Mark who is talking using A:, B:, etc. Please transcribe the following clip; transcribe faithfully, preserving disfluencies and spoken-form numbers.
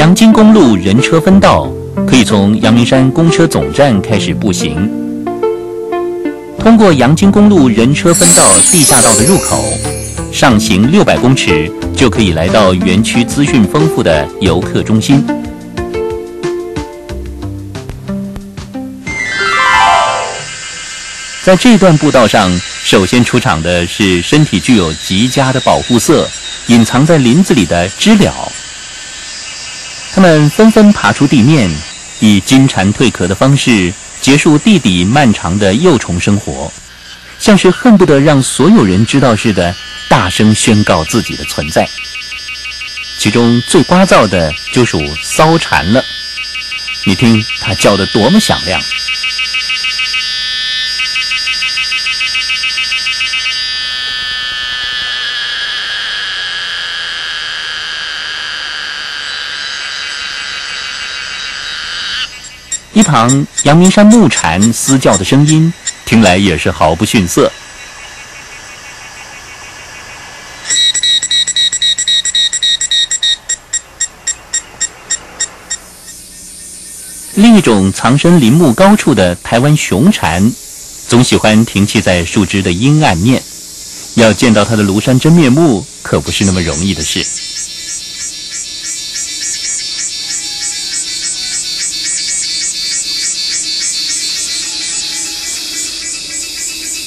A: 阳金公路人车分道可以从阳明山公车总站开始步行，通过阳金公路人车分道地下道的入口，上行六百公尺就可以来到园区资讯丰富的游客中心。在这段步道上，首先出场的是身体具有极佳的保护色，隐藏在林子里的知了。它们纷纷爬出地面，以金蝉蜕壳的方式结束地底漫长的幼虫生活，像是恨不得让所有人知道似的，大声宣告自己的存在。其中最聒噪的就属骚蝉了，你听它叫得多么响亮！一旁阳明山木蝉嘶叫的声音听来也是毫不逊色。另一种藏身林木高处的台湾雄蝉，总喜欢停栖在树枝的阴暗面，要见到它的庐山真面目可不是那么容易的事。